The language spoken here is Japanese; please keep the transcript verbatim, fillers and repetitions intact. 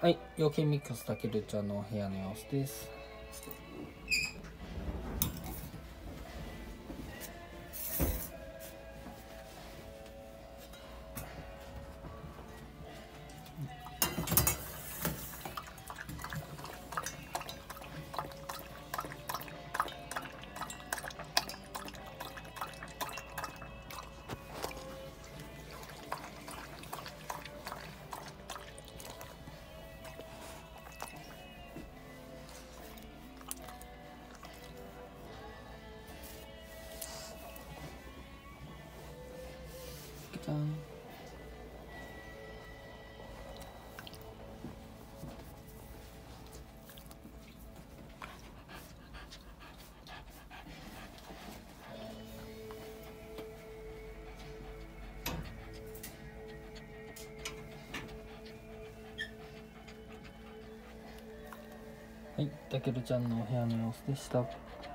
はい、陽気ミックスたけるちゃんのお部屋の様子です。じゃん。はい、たけるちゃんのお部屋の様子でした。